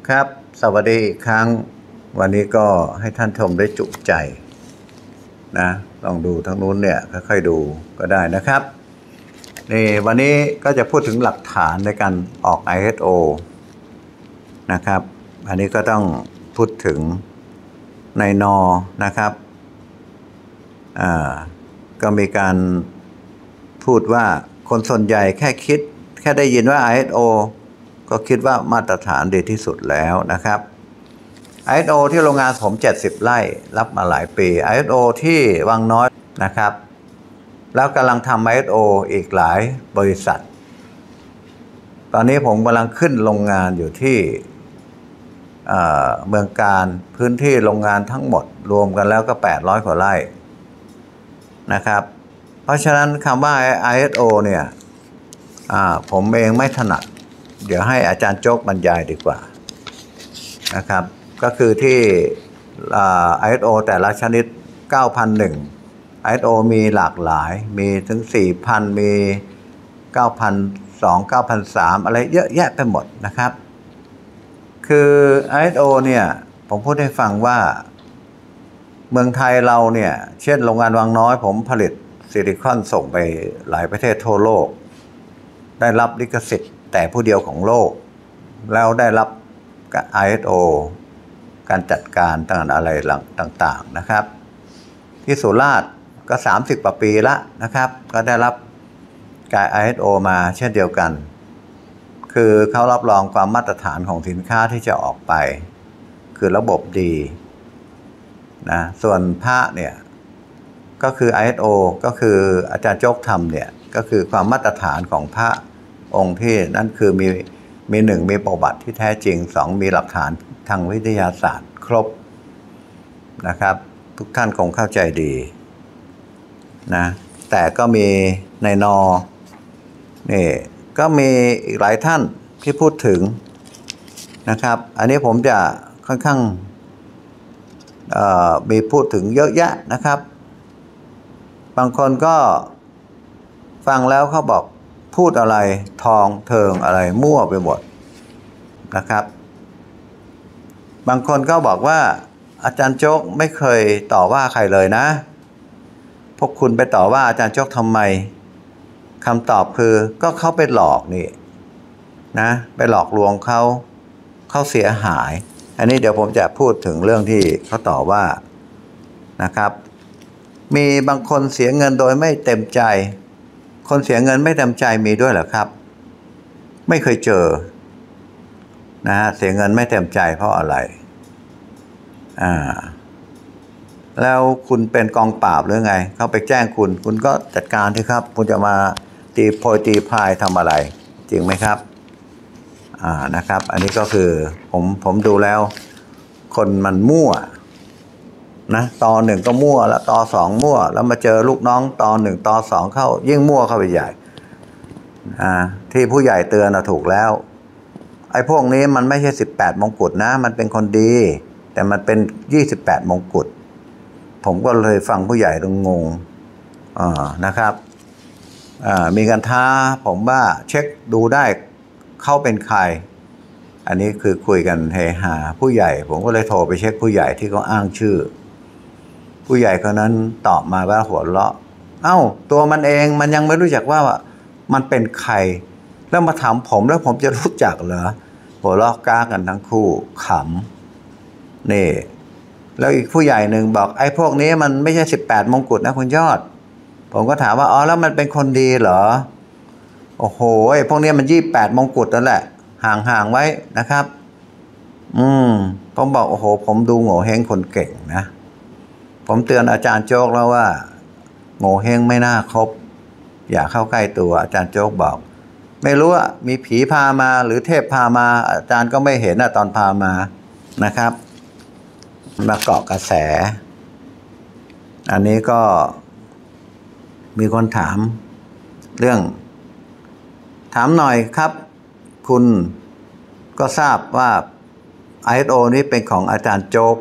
ครับสวัสดีอีกครั้งวันนี้ก็ให้ท่านชมได้จุใจนะลองดูทั้งนู้นเนี่ยค่อยๆดูก็ได้นะครับนี่วันนี้ก็จะพูดถึงหลักฐานในการออก ISO นะครับอันนี้ก็ต้องพูดถึงในนอนะครับก็มีการพูดว่าคนส่วนใหญ่แค่ได้ยินว่า ISO ก็คิดว่ามาตรฐานดีที่สุดแล้วนะครับ ISO ที่โรงงานผม70ไร่รับมาหลายปี ISO ที่วังน้อยนะครับแล้วกำลังทำ ISO อีกหลายบริษัทตอนนี้ผมกำลังขึ้นโรงงานอยู่ที่เมืองการพื้นที่โรงงานทั้งหมดรวมกันแล้วก็800กว่าไร่นะครับเพราะฉะนั้นคำว่า ISO เนี่ยผมเองไม่ถนัดเดี๋ยวให้อาจารย์โจ๊กบรรยายดีกว่านะครับก็คือที่ ISO แต่ละชนิด 9,001 ISO มีหลากหลายมีถึง 4,000 มี 9,200 9,300 อะไรเยอะแยะไปหมดนะครับคือ ISO เนี่ยผมพูดให้ฟังว่าเมืองไทยเราเนี่ยเช่นโรงงานวังน้อยผมผลิตซิลิคอนส่งไปหลายประเทศทั่วโลกได้รับลิขสิทธิ์แต่ผู้เดียวของโลกแล้วได้รับ ISO การจัดการอะไรต่างๆนะครับที่สุราษฎร์ก็30กว่าปีละนะครับก็ได้รับการ ISO มาเช่นเดียวกันคือเขารับรองความมาตรฐานของสินค้าที่จะออกไปคือระบบดีนะส่วนพระเนี่ยก็คือ ISO ก็คืออาจารย์โจ๊กทำเนี่ยก็คือความมาตรฐานของพระองค์ที่นั่นคือมีหนึ่งมีประวัติที่แท้จริงสองมีหลักฐานทางวิทยาศาสตร์ครบนะครับทุกท่านคงเข้าใจดีนะแต่ก็มีในนอนี่ก็มีอีกหลายท่านที่พูดถึงนะครับอันนี้ผมจะค่อนข้างมีพูดถึงเยอะแยะนะครับบางคนก็ฟังแล้วเขาบอกพูดอะไรทองเทิงอะไรมั่วไปหมดนะครับบางคนก็บอกว่าอาจารย์โจ๊กไม่เคยต่อว่าใครเลยนะพวกคุณไปต่อว่าอาจารย์โจ๊กทำไมคำตอบคือก็เขาไปหลอกนี่นะไปหลอกลวงเขาเสียหายอันนี้เดี๋ยวผมจะพูดถึงเรื่องที่เขาต่อว่านะครับมีบางคนเสียเงินโดยไม่เต็มใจคนเสียเงินไม่เต็มใจมีด้วยเหรอครับไม่เคยเจอนะเสียเงินไม่เต็มใจเพราะอะไรแล้วคุณเป็นกองปราบหรือไงเขาไปแจ้งคุณก็จัดการที่ครับคุณจะมาตีโพยตีพายทำอะไรจริงไหมครับนะครับอันนี้ก็คือผมดูแล้วคนมันมั่วนะตอหนึ่งก็มั่วแล้วตอสองมั่วแล้วมาเจอลูกน้องตอหนึ่งตอสองเข้ายิ่งมั่วเข้าไปใหญ่ที่ผู้ใหญ่เตือนถูกแล้วไอ้พวกนี้มันไม่ใช่18มงกุฎนะมันเป็นคนดีแต่มันเป็น28มงกุฎผมก็เลยฟังผู้ใหญ่ต้องงงนะครับมีการท้าผมว่าเช็คดูได้เขาเป็นใครอันนี้คือคุยกันเฮฮาผู้ใหญ่ผมก็เลยโทรไปเช็คผู้ใหญ่ที่เขาอ้างชื่อผู้ใหญ่คนนั้นตอบมาว่าหัวเราะตัวมันเองมันยังไม่รู้จักว่ามันเป็นใครแล้วมาถามผมแล้วผมจะรู้จักเหรอหัวเราะก้ากันทั้งคู่ขำนี่แล้วอีกผู้ใหญ่หนึ่งบอกไอ้พวกนี้มันไม่ใช่18มงกุฎนะคุณยอดผมก็ถามว่าแล้วมันเป็นคนดีเหรอโอ้โหพวกนี้มัน28มงกุฎนั่นแหละห่างไว้นะครับผมบอกโอ้โหผมดูโง่เฮงคนเก่งนะผมเตือนอาจารย์โจ๊กแล้วว่าโง่เฮงไม่น่าคบอย่าเข้าใกล้ตัวอาจารย์โจ๊กบอกไม่รู้ว่ามีผีพามาหรือเทพพามาอาจารย์ก็ไม่เห็นตอนพามานะครับมาเกาะกระแสอันนี้ก็มีคนถามเรื่องถามหน่อยครับคุณก็ทราบว่า ISO นี้เป็นของอาจารย์โจ๊ก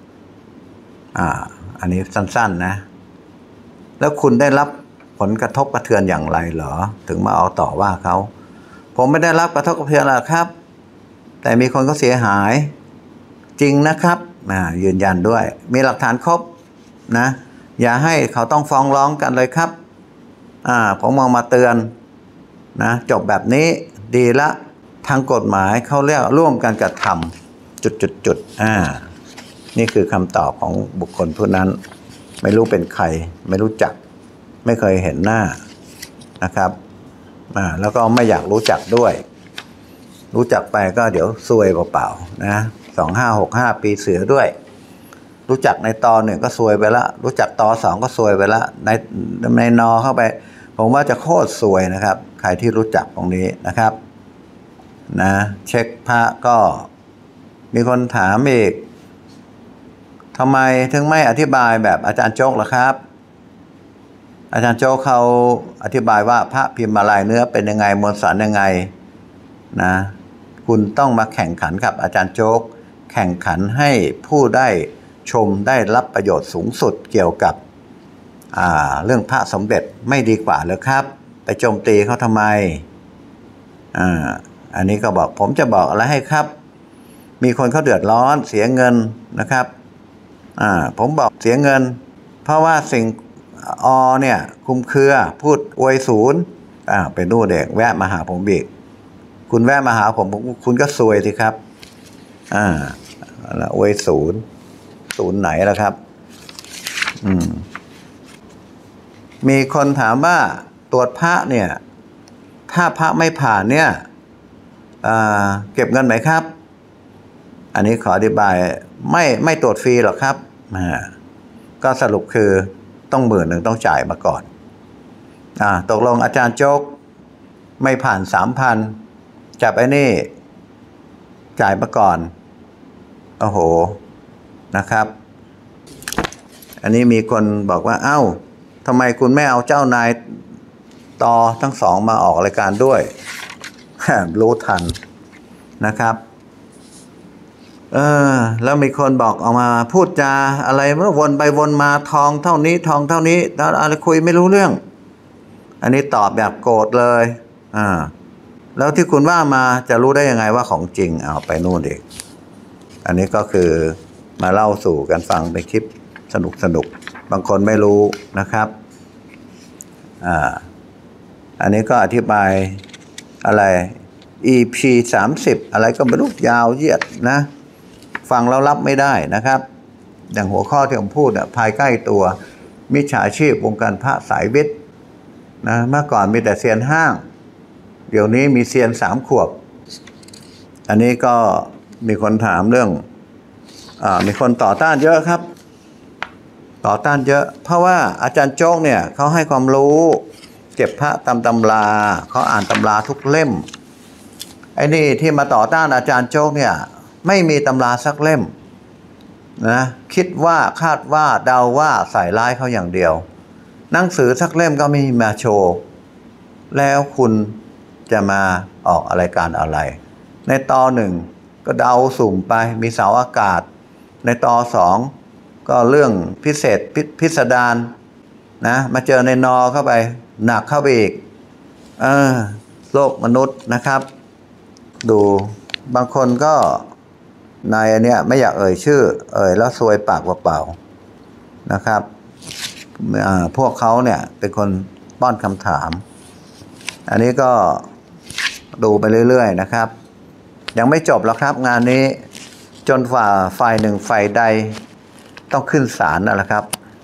อันนี้สั้นๆนะแล้วคุณได้รับผลกระทบกระเทือนอย่างไรเหรอถึงมาเอาต่อว่าเขาผมไม่ได้รับกระทบกระเทือนหรอกครับแต่มีคนก็เสียหายจริงนะครับยืนยันด้วยมีหลักฐานครบนะอย่าให้เขาต้องฟ้องร้องกันเลยครับผมมองมาเตือนนะจบแบบนี้ดีละทางกฎหมายเขาเรียกร่วมกันกระทำจุดนี่คือคำตอบของบุคคลผู้นั้นไม่รู้เป็นใครไม่รู้จักไม่เคยเห็นหน้านะครับแล้วก็ไม่อยากรู้จักด้วยรู้จักไปก็เดี๋ยวซวยเปล่าๆนะ2565ปีเสือด้วยรู้จักในต1ก็ซวยไปละรู้จักต2ก็ซวยไปละในนเข้าไปผมว่าจะโคตรซวยนะครับใครที่รู้จักตรงนี้นะครับนะเช็คพระก็มีคนถามอีกทำไมถึงไม่อธิบายแบบอาจารย์โจ๊กล่ะครับอาจารย์โจ๊กเขาอธิบายว่าพระพิมพ์มาลายเนื้อเป็นยังไงมวลสารยังไงนะคุณต้องมาแข่งขันกับอาจารย์โจ๊กแข่งขันให้ผู้ได้ชมได้รับประโยชน์สูงสุดเกี่ยวกับเรื่องพระสมเด็จไม่ดีกว่าหรือครับไปโจมตีเขาทำไมอันนี้ก็บอกผมจะบอกอะไรให้ครับมีคนเขาเดือดร้อนเสียเงินนะครับผมบอกเสียเงินเพราะว่าสิ่งเนี่ยคุมเครือพูดอวยศูนย์ไปนู่นเด็กแวะมาหาผมอีกคุณแวะมาหาผมคุณก็ซวยสิครับอวยศูนย์ไหนล่ะครับมีคนถามว่าตรวจพระเนี่ยถ้าพระไม่ผ่านเนี่ยเก็บเงินไหมครับอันนี้ขออธิบายไม่ตรวจฟรีหรอกครับก็สรุปคือต้อง10,000ต้องจ่ายมาก่อนตกลงอาจารย์โจ๊กไม่ผ่าน 3,000 จับไอ้นี่จ่ายมาก่อนโอ้โหนะครับอันนี้มีคนบอกว่าทำไมคุณไม่เอาเจ้านายทั้งสองมาออกรายการด้วยรู้ทันนะครับแล้วมีคนบอกออกมาพูดจาอะไรเมื่อวนไปวนมาทองเท่านี้แล้วอะไรคุยไม่รู้เรื่องอันนี้ตอบแบบโกรธเลยแล้วที่คุณว่ามาจะรู้ได้ยังไงว่าของจริงเอาไปนู่นเองอันนี้ก็คือมาเล่าสู่กันฟังเป็นคลิปสนุกบางคนไม่รู้นะครับอันนี้ก็อธิบายอะไร EP 30อะไรก็ไม่รู้ยาวเหยียดนะฟังแล้วรับไม่ได้นะครับอย่างหัวข้อที่ผมพูดภายใกล้ตัวมิจฉาชีพวงการพระสายวิทย์นะเมื่อก่อนมีแต่เซียนห้างเดี๋ยวนี้มีเซียน3 ขวบอันนี้ก็มีคนถามเรื่องมีคนต่อต้านเยอะครับต่อต้านเยอะเพราะว่าอาจารย์โจ๊กเนี่ยเขาให้ความรู้เก็บพระตำราเขาอ่านตำราทุกเล่มไอ้นี่ที่มาต่อต้านอาจารย์โจ๊กเนี่ยไม่มีตำราสักเล่มนะคิดว่าคาดว่าเดาว่าใส่ร้ายเขาอย่างเดียวหนังสือสักเล่มก็ไม่มาโชว์แล้วคุณจะมาออกรายการอะไรในต1ก็เดาสุ่มไปมีเสาอากาศในต2ก็เรื่องพิเศษพิสดารนะมาเจอในเข้าไปหนักเข้าไปอีกโลกมนุษย์นะครับดูบางคนก็นายอันเนี้ยไม่อยากเอ่ยชื่อแล้วซวยปากเปล่าๆนะครับพวกเขาเนี่ยเป็นคนป้อนคำถามอันนี้ก็ดูไปเรื่อยๆนะครับยังไม่จบหรอกครับงานนี้จนฝ่ายหนึ่งฝ่ายใดต้องขึ้นศาลนั่นแหละครับ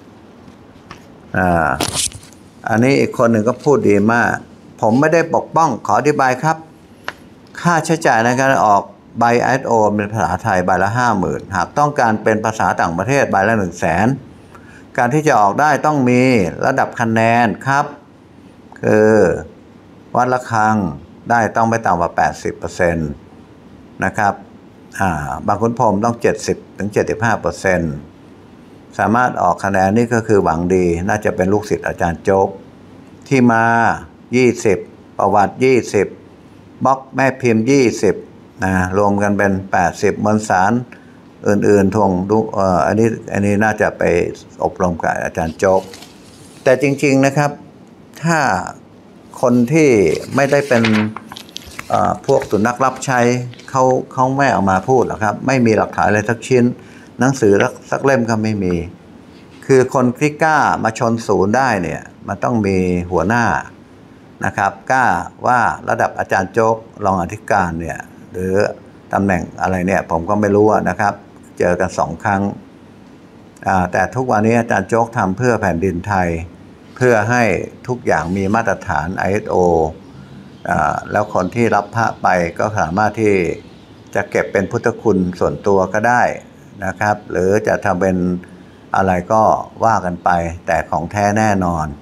อันนี้อีกคนหนึ่งก็พูดดีมากผมไม่ได้ปกป้องขออธิบายครับค่าใช้จ่ายในการออกใบ ISO เป็นภาษาไทยใบละ 50,000 หากต้องการเป็นภาษาต่างประเทศใบละ 100,000 การที่จะออกได้ต้องมีระดับคะแนนครับคือวัดระฆังได้ต้องไม่ต่ำกว่า 80% นะครับบางขุนพรหมต้อง 70-75% สามารถออกคะแนนนี่ก็คือหวังดีน่าจะเป็นลูกศิษย์อาจารย์โจ๊กที่มา20ประวัติ20บล็อกแม่พิมพ์20รวมกันเป็น80มวลสารอื่นๆทวงดูอันนี้น่าจะไปอบรมกับอาจารย์โจ๊กแต่จริงๆนะครับถ้าคนที่ไม่ได้เป็นพวกสุนัขรับใช้เขาไม่เอามาพูดหรอกครับไม่มีหลักฐานอะไรสักชิ้นหนังสือสักเล่มก็ไม่มีคือคนที่กล้ามาชนศูนย์ได้เนี่ยมันต้องมีหัวหน้านะครับกล้าว่าระดับอาจารย์โจ๊กรองอธิการเนี่ยหรือตำแหน่งอะไรเนี่ยผมก็ไม่รู้นะครับเจอกัน2 ครั้งแต่ทุกวันนี้อาจารย์โจ๊กทำเพื่อแผ่นดินไทยเพื่อให้ทุกอย่างมีมาตรฐาน ISO แล้วคนที่รับพระไปก็สามารถที่จะเก็บเป็นพุทธคุณส่วนตัวก็ได้นะครับหรือจะทำเป็นอะไรก็ว่ากันไปแต่ของแท้แน่นอน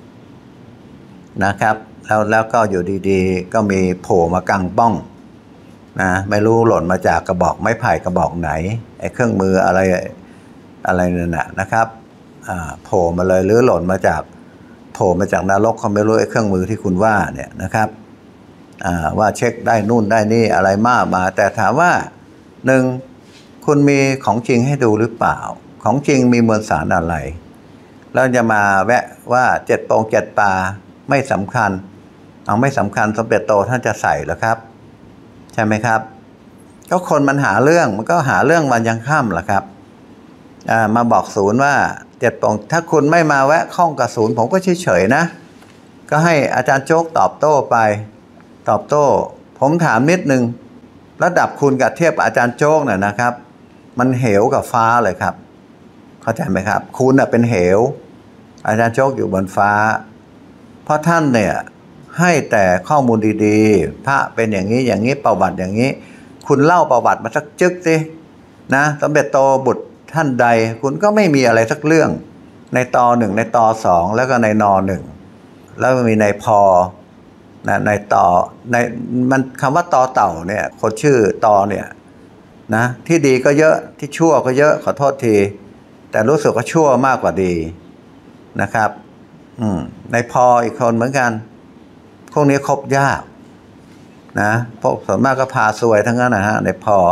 นะครับแล้วก็อยู่ดีๆก็มีโผล่มากลางป้องนะไม่รู้หล่นมาจากกระบอกไม้ไผ่กระบอกไหนไอ้เครื่องมืออะไรนั่นนะครับโผล่มาเลยหรือหล่นมาจากนรกเขาไม่รู้ไอ้เครื่องมือที่คุณว่าเนี่ยนะครับว่าเช็คได้นู่นได้นี่อะไรมากมาแต่ถามว่า1คุณมีของจริงให้ดูหรือเปล่าของจริงมีมวลสารอะไรแล้วจะมาแวะว่า7 โปง 7 ปลาไม่สำคัญไม่สำคัญสมเด็จโตท่านจะใส่หรอครับใช่ไหมครับก็คนมันหาเรื่องมันก็หาเรื่องวันยังค่ำหรอครับมาบอกศูนย์ว่า7 โปงถ้าคุณไม่มาแวะข้องกับศูนย์ผมก็เฉยๆนะก็ให้อาจารย์โจ๊กตอบโต้ไปตอบโต้ผมถามนิดนึงระดับคุณกับเทียบอาจารย์โจ๊กน่ะนะครับมันเหวกับฟ้าเลยครับเข้าใจไหมครับคุณน่ะเป็นเหวอาจารย์โจ๊กอยู่บนฟ้าเพราะท่านเนี่ยให้แต่ข้อมูลดีๆพระเป็นอย่างนี้อย่างนี้ประวัติอย่างนี้คุณเล่าประวัติมาสักจึกสินะสมเด็จโตบุตรท่านใดคุณก็ไม่มีอะไรสักเรื่องในต1ในต2แล้วก็ในน1แล้วมีในพนะในต่อในมันคำว่าต่อเต่าเนี่ยคนชื่อต่อเนี่ยนะที่ดีก็เยอะที่ชั่วก็เยอะขอโทษทีแต่รู้สึกว่าชั่วมากกว่าดีนะครับในพออีกคนเหมือนกันพวกนี้คบยากนะพวกส่วนมากก็พาซวยทั้งนั้นนะฮะในพอ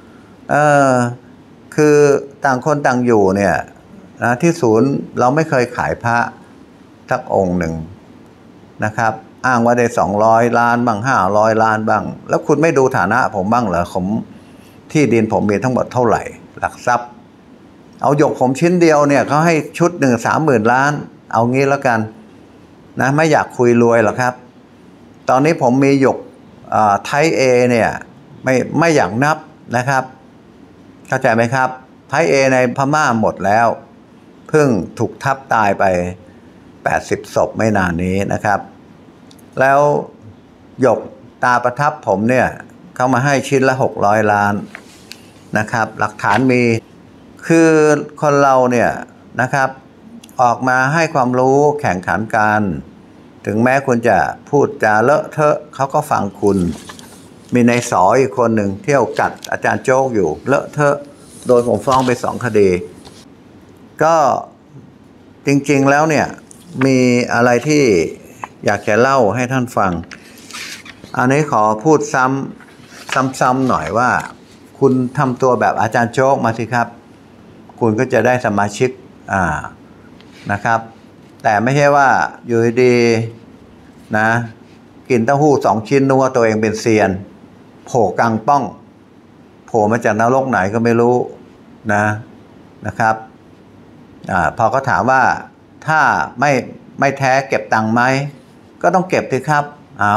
คือต่างคนต่างอยู่เนี่ยนะที่ศูนย์เราไม่เคยขายพระสักองค์หนึ่งนะครับอ้างว่าได้200 ล้านบ้าง500 ล้านบ้างแล้วคุณไม่ดูฐานะผมบ้างเหรอผมที่ดินผมมีทั้งหมดเท่าไหร่หลักทรัพย์เอาหยกผมชิ้นเดียวเนี่ยเขาให้ชุด30,000 ล้านเอางี้แล้วกันนะไม่อยากคุยรวยหรอกครับตอนนี้ผมมีหยกไทป์ A เนี่ยไม่อยากนับนะครับเข้าใจไหมครับไทป์ A ในพม่าหมดแล้วเพิ่งถูกทับตายไป80 ศพไม่นานนี้นะครับแล้วหยกตาประทับผมเนี่ยเขามาให้ชิ้นละ600 ล้านนะครับหลักฐานมีคือคนเราเนี่ยนะครับออกมาให้ความรู้แข่งขันกันถึงแม้คุณจะพูดจาเลอะเทอะเขาก็ฟังคุณมีนายสออีกคนหนึ่งเที่ยวกัดอาจารย์โจ๊กอยู่เลอะเทอะโดนผมฟ้องไป2 คดีก็จริงๆแล้วเนี่ยมีอะไรที่อยากจะเล่าให้ท่านฟังอันนี้ขอพูดซ้ำหน่อยว่าคุณทำตัวแบบอาจารย์โจ๊กมาสิครับคุณก็จะได้สมาชิกนะครับแต่ไม่ใช่ว่าอยู่ดีนะกินเต้าหู้2 ชิ้นนึกว่าตัวเองเป็นเซียนโผล่กลางป้องโผล่มาจากนรกไหนก็ไม่รู้นะครับพอเขาถามว่าถ้าไม่แท้เก็บตังค์ไหมก็ต้องเก็บสิครับ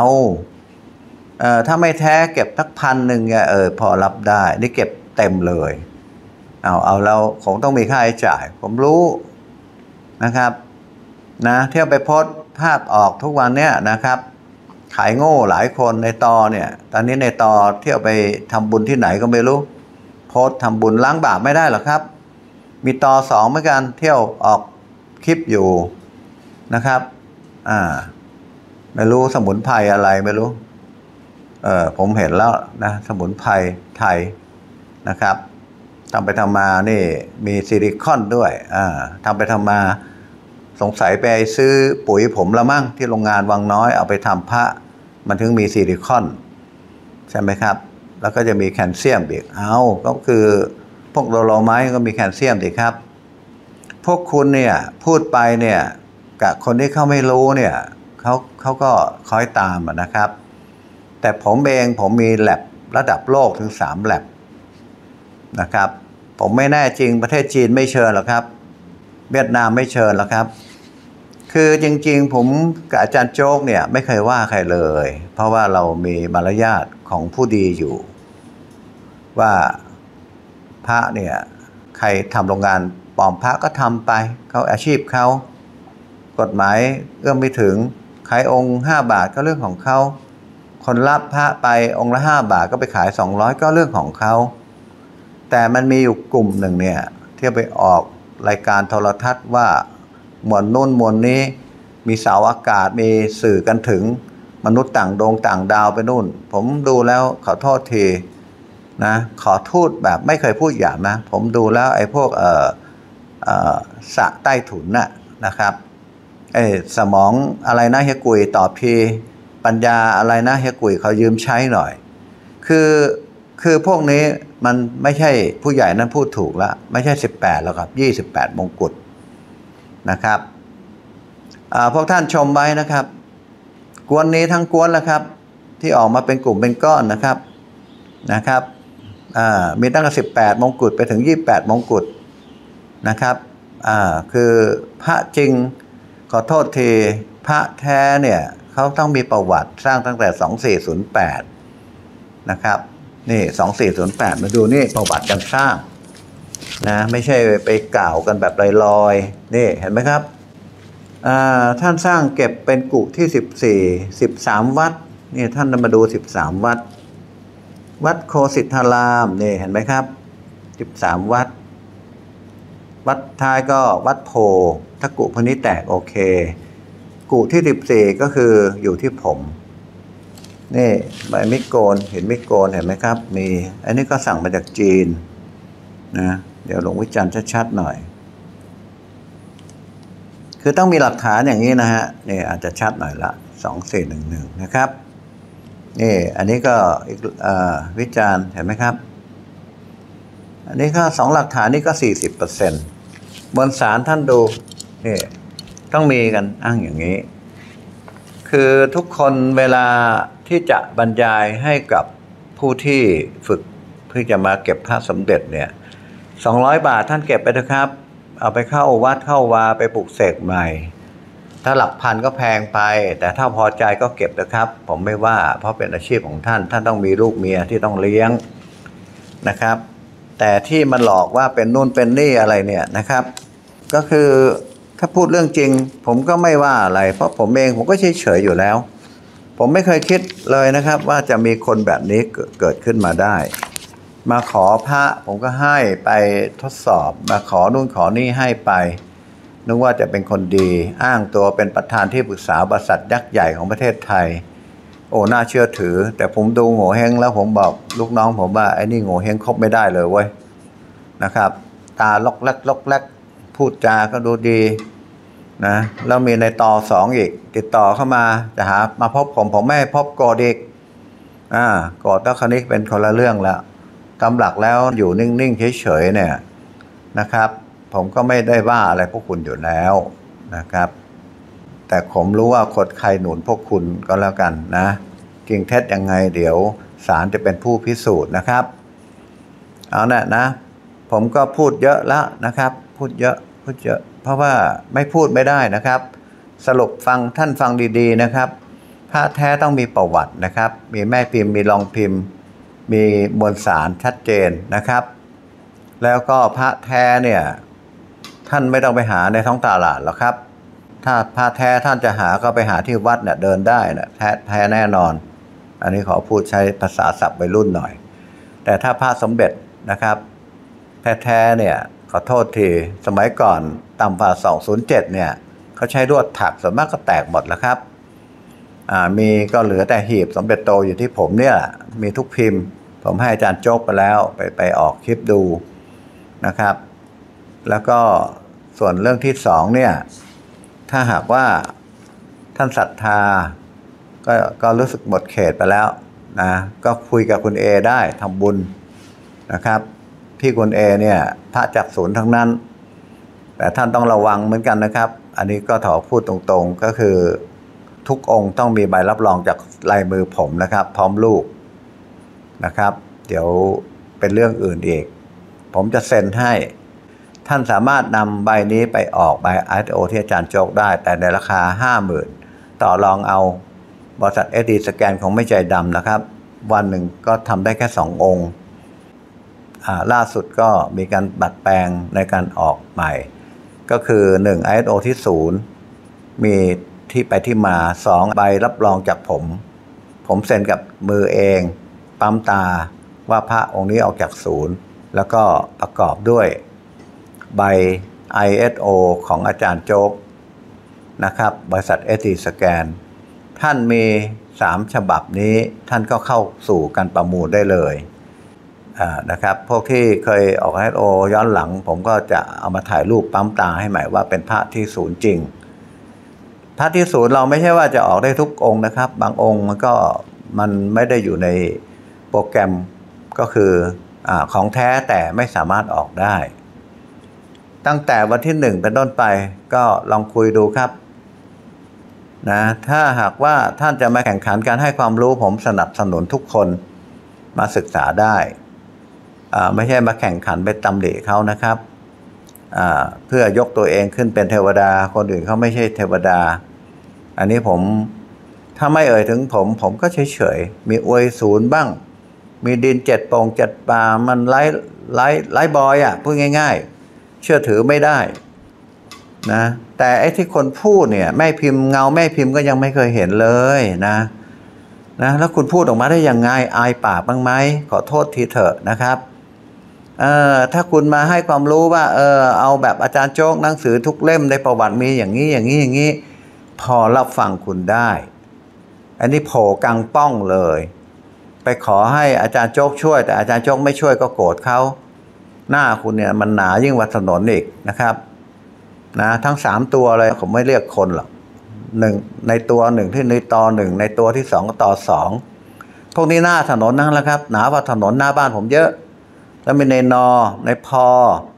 ถ้าไม่แท้เก็บสัก1,000เนี่ยพอรับได้นี่เก็บเต็มเลยเอาแล้วคงต้องมีค่าใช้จ่ายผมรู้นะครับนะเที่ยวไปโพสต์ภาพออกทุกวันเนี่ยนะครับขายโง่หลายคนในตอเนี่ยตอนนี้ในตอเที่ยวไปทำบุญที่ไหนก็ไม่รู้โพสต์ทำบุญล้างบาปไม่ได้หรอกครับมีตอ2เหมือนกันเที่ยวออกคลิปอยู่นะครับไม่รู้สมุนไพรอะไรไม่รู้ผมเห็นแล้วนะสมุนไพรไทยนะครับทำไปทำมานี่มีซิลิคอนด้วยทำไปทำมาสงสัยไปซื้อปุ๋ยผมละมั่งที่โรงงานวังน้อยเอาไปทำพระมันถึงมีซิลิคอนใช่ไหมครับแล้วก็จะมีแคลเซียมอีกก็คือพวกโดโลไมต์ก็มีแคลเซียมสิครับพวกคุณเนี่ยพูดไปเนี่ยกับคนที่เขาไม่รู้เนี่ยเขาก็คอยตามนะครับแต่ผมเองผมมีแลบระดับโลกถึง3แลบนะครับผมไม่แน่จริงประเทศจีนไม่เชิญหรอกครับเวียดนามไม่เชิญหรอกครับคือจริงๆผมกับอาจารย์โจ๊กเนี่ยไม่เคยว่าใครเลยเพราะว่าเรามีมารยาทของผู้ดีอยู่ว่าพระเนี่ยใครทำโรงงานปลอมพระก็ทำไปเขาอาชีพเขากฎหมายเอื้อมไม่ถึงขายองค์5 บาทก็เรื่องของเขาคนรับพระไปองค์ละ5 บาทก็ไปขาย200ก็เรื่องของเขาแต่มันมีอยู่กลุ่มหนึ่งเนี่ยที่ไปออกรายการโทรทัศน์ว่าหมวดโน้นหมวดนี้มีเสาอากาศมีสื่อกันถึงมนุษย์ต่างดาวไปนู่นผมดูแล้วขอโทษทีนะขอพูดแบบไม่เคยพูดหยาบนะผมดูแล้วไอ้พวกสะใต้ถุนนะครับสมองอะไรนะเฮียกุยตอบทีปัญญาอะไรนะเฮียกุยเขายืมใช้หน่อยคือพวกนี้มันไม่ใช่ผู้ใหญ่นั้นพูดถูกแล้วไม่ใช่18แล้วครับ28มงกุฎนะครับพวกท่านชมไว้นะครับกวนนี้ทั้งกวนแล้วครับที่ออกมาเป็นกลุ่มเป็นก้อนนะครับมีตั้งแต่18มงกุฎไปถึง28มงกุฎนะครับคือพระจริงขอโทษทีพระแท้เนี่ยเขาต้องมีประวัติสร้างตั้งแต่2408นะครับนี่2408มาดูนี่ประวัติการสร้างนะไม่ใช่ไปกล่าวกันแบบลอยๆนี่เห็นไหมครับท่านสร้างเก็บเป็นกุที่13วัดนี่ท่านมาดู13วัดวัดโคสิทธารามนี่เห็นไหมครับ13วัดวัดท้ายก็วัดโพถ้ากุพนี้แตกโอเคกุที่14ก็คืออยู่ที่ผมนี่ใบมิโกนเห็นมิโกนเห็นไหมครับมีอันนี้ก็สั่งมาจากจีนนะเดี๋ยวลงวิจารณ์ชัดๆหน่อยคือต้องมีหลักฐานอย่างนี้นะฮะนี่อาจจะชัดหน่อยละ2411นะครับนี่อันนี้ก็วิจารณ์เห็นไหมครับอันนี้ก็2หลักฐานนี่ก็ 40% บนศาลท่านดูนี่ต้องมีกันอ้างอย่างนี้คือทุกคนเวลาที่จะบรรยายให้กับผู้ที่ฝึกเพื่อจะมาเก็บพระสมเด็จเนี่ย200 บาทท่านเก็บไปเถอะครับเอาไปเข้าวัดเข้าวาไปปลูกเสกใหม่ถ้าหลักพันก็แพงไปแต่ถ้าพอใจก็เก็บนะครับผมไม่ว่าเพราะเป็นอาชีพของท่านต้องมีลูกเมียที่ต้องเลี้ยงนะครับแต่ที่มันหลอกว่าเป็นนู่นเป็นนี่อะไรเนี่ยนะครับก็คือถ้าพูดเรื่องจริงผมก็ไม่ว่าอะไรเพราะผมเองผมก็เฉยๆอยู่แล้วผมไม่เคยคิดเลยนะครับว่าจะมีคนแบบนี้เกิดขึ้นมาได้มาขอพระผมก็ให้ไปทดสอบมาขอนู่นขอนี่ให้ไปนึกว่าจะเป็นคนดีอ้างตัวเป็นประธานที่ปรึกษาบริษัทยักษ์ใหญ่ของประเทศไทยโอ้น่าเชื่อถือแต่ผมดูโง่เฮงแล้วผมบอกลูกน้องผมว่าไอ้นี่โง่เฮงคบไม่ได้เลยเว้ยนะครับตาล็อกแรกพูดจาก็ดูดีนะแล้วมีในต่อ2อีกติดต่อเข้ามาจะหามาพบผมไม่ให้พบโกดอีกโกดแล้วคราวนี้เป็นคนละเรื่องแล้วตามหลักแล้วอยู่นิ่งๆเฉยๆเนี่ยนะครับผมก็ไม่ได้ว่าอะไรพวกคุณอยู่แล้วนะครับแต่ผมรู้ว่าคนใครหนุนพวกคุณก็แล้วกันนะจริงเท็จยังไงเดี๋ยวศาลจะเป็นผู้พิสูจน์นะครับเอานะผมก็พูดเยอะแล้วนะครับพูดเยอะเพราะว่าไม่พูดไม่ได้นะครับสรุปท่านฟังดีๆนะครับพระแท้ต้องมีประวัตินะครับมีแม่พิมพ์มีรองพิมพ์มีมวลสารชัดเจนนะครับแล้วก็พระแท้เนี่ยท่านไม่ต้องไปหาในท้องตลาดหรอกครับถ้าพระแท้ท่านจะหาก็ไปหาที่วัดเนี่ยเดินได้นะแท้แน่นอนอันนี้ขอพูดใช้ภาษาศัพท์วัยรุ่นหน่อยแต่ถ้าพระสมเด็จนะครับแท้เนี่ยขอโทษทีสมัยก่อนต่ำกว่า207เนี่ยเขาใช้ลวดถักส่วนมากก็แตกหมดแล้วครับมีก็เหลือแต่หีบสมเด็จโตอยู่ที่ผมเนี่ยมีทุกพิมพ์ผมให้อาจารย์โจ๊กไปแล้วไปออกคลิปดูนะครับแล้วก็ส่วนเรื่องที่2เนี่ยถ้าหากว่าท่านศรัทธาก็รู้สึกหมดเขตไปแล้วนะก็คุยกับคุณเอได้ทำบุญนะครับพี่คุณเอเนี่ยพระจักศูนย์ทั้งนั้นแต่ท่านต้องระวังเหมือนกันนะครับอันนี้ก็ขอพูดตรงๆก็คือทุกองค์ต้องมีใบรับรองจากลายมือผมนะครับพร้อมรูปนะครับเดี๋ยวเป็นเรื่องอื่นอีกผมจะเซ็นให้ท่านสามารถนำใบนี้ไปออกใบ ISO ที่อาจารย์โจ๊กได้แต่ในราคา 50,000 ต่อรองเอาบริษัท SD Scan คงไม่ใจดำนะครับวันหนึ่งก็ทำได้แค่2 องค์ล่าสุดก็มีการดัดแปลงในการออกใหม่ก็คือ1 ISO ที่0มีที่ไปที่มา2ใบรับรองจากผมเซ็นกับมือเองปั๊มตาว่าพระองค์นี้ออกจากศูนย์แล้วก็ประกอบด้วยใบ ISO ของอาจารย์โจ๊กนะครับบริษัท SD Scan ท่านมี3 ฉบับนี้ท่านก็เข้าสู่การประมูลได้เลยนะครับพวกที่เคยออก ISO ย้อนหลังผมก็จะเอามาถ่ายรูปปั๊มตาให้ใหม่ว่าเป็นพระที่ศูนย์จริงพระที่ศูนย์เราไม่ใช่ว่าจะออกได้ทุกองค์นะครับบางองค์มันไม่ได้อยู่ในโปรแกรมก็คือของแท้แต่ไม่สามารถออกได้ตั้งแต่วันที่1เป็นต้นไปก็ลองคุยดูครับนะถ้าหากว่าท่านจะมาแข่งขันการให้ความรู้ผมสนับสนุนทุกคนมาศึกษาได้ไม่ใช่มาแข่งขันไปตำหนิเขานะครับเพื่อยกตัวเองขึ้นเป็นเทวดาคนอื่นเขาไม่ใช่เทวดาอันนี้ผมถ้าไม่เอ่ยถึงผมก็เฉยๆมีอวยศูนย์บ้างมีดิน7 โป่ง 7 ป่ามันไร้บอยพูดง่ายๆเชื่อถือไม่ได้นะแต่ไอ้ที่คนพูดเนี่ยแม่พิมพ์แม่พิมพ์ก็ยังไม่เคยเห็นเลยนะแล้วคุณพูดออกมาได้ยังไงอายปากบ้างไหมขอโทษทีเถอะนะครับถ้าคุณมาให้ความรู้ว่าเอาแบบอาจารย์โจ๊กหนังสือทุกเล่มในประวัติมีอย่างนี้พอรับฟังคุณได้อันนี้โผล่กลางป้องเลยไปขอให้อาจารย์โจ๊กช่วยแต่อาจารย์โจ๊กไม่ช่วยก็โกรธเขาหน้าคุณเนี่ยมันหนายิ่งกว่าถนนอีกนะครับนะทั้ง3 ตัวเลยผมไม่เรียกคนหรอก1ในตัว1ที่ในตอ1ในตัวที่2ก็ตอ2พวกนี้หน้าถนนนั่นแหละครับหนาว่าถนนหน้าบ้านผมเยอะแล้วมีในนอในพอ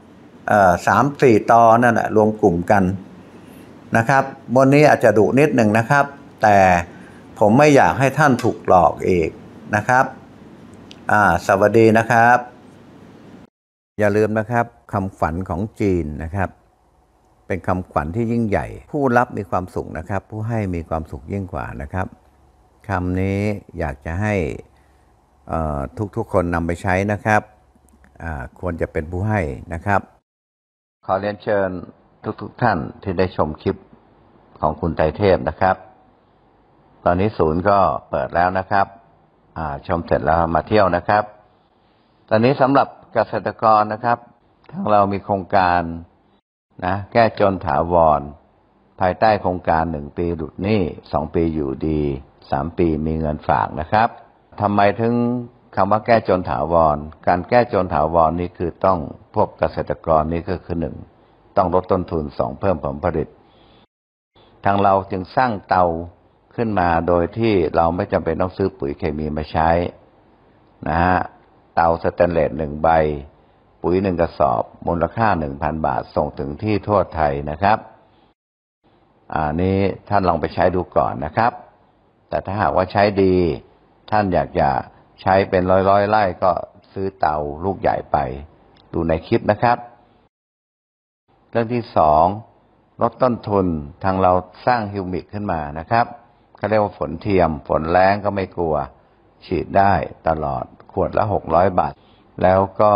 3-4 ตอนั่นแหละรวมกลุ่มกันนะครับบนนี้อาจจะดุนิดหนึ่งนะครับแต่ผมไม่อยากให้ท่านถูกหลอกอีกนะครับสวัสดีนะครับอย่าลืมนะครับคำขวัญของจีนนะครับเป็นคำขวัญที่ยิ่งใหญ่ผู้รับมีความสุขนะครับผู้ให้มีความสุขยิ่งกว่านะครับคำนี้อยากจะให้ทุกคนนำไปใช้นะครับควรจะเป็นผู้ให้นะครับขอเรียนเชิญทุกท่านที่ได้ชมคลิปของคุณไตรเทพนะครับตอนนี้ศูนย์ก็เปิดแล้วนะครับชมเสร็จแล้วมาเที่ยวนะครับตอนนี้สำหรับเกษตรกรนะครับทางเรามีโครงการแก้จนถาวรภายใต้โครงการ1 ปีหลุดหนี้2 ปีอยู่ดี3 ปีมีเงินฝากนะครับทำไมถึงคำว่าแก้จนถาวรการแก้จนถาวรนี้คือต้องพวกเกษตรกรนี้ก็คือ1ต้องลดต้นทุน2เพิ่มผลผลิตทางเราจึงสร้างเตาขึ้นมาโดยที่เราไม่จำเป็นต้องซื้อปุ๋ยเคมีมาใช้นะฮะเตาสแตนเลส1 ใบปุ๋ย1 กระสอบมูลค่า 1,000 บาทส่งถึงที่ทั่วไทยนะครับนี้ท่านลองไปใช้ดูก่อนนะครับแต่ถ้าหากว่าใช้ดีท่านอยากจะใช้เป็นร้อยไร่ก็ซื้อเตาลูกใหญ่ไปดูในคลิปนะครับเรื่องที่2ลดต้นทุนทางเราสร้างฮิวมิกขึ้นมานะครับเขาเรียกว่าฝนเทียมฝนแล้งก็ไม่กลัวฉีดได้ตลอดขวดละ600 บาทแล้วก็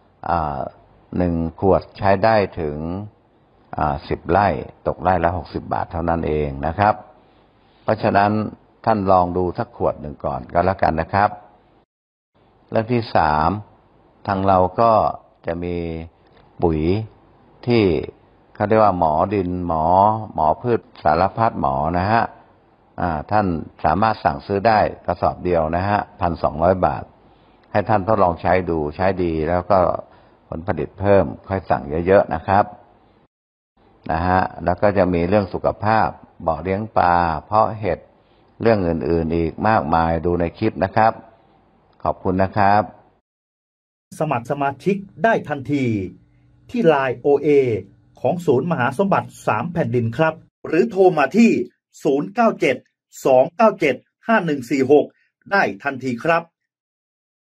1 ขวดใช้ได้ถึง10 ไร่ตกไร่ละ60 บาทเท่านั้นเองนะครับเพราะฉะนั้นท่านลองดูสักขวดหนึ่งก่อนก็แล้วกันนะครับเรื่องที่3ทางเราก็จะมีปุ๋ยที่เขาเรียกว่าหมอดินหมอพืชสารพัดหมอนะฮะท่านสามารถสั่งซื้อได้กระสอบเดียวนะฮะ 1,200 บาทให้ท่านทดลองใช้ดูใช้ดีแล้วก็ผลผลิตเพิ่มค่อยสั่งเยอะๆนะครับนะฮะแล้วก็จะมีเรื่องสุขภาพบ่อเลี้ยงปลาเพาะเห็ดเรื่องอื่นๆอีกมากมายดูในคลิปนะครับขอบคุณนะครับสมัครสมาชิกได้ทันทีที่ LINE OA ของศูนย์มหาสมบัติ3 แผ่นดินครับหรือโทรมาที่ 297 5146 ได้ทันทีครับ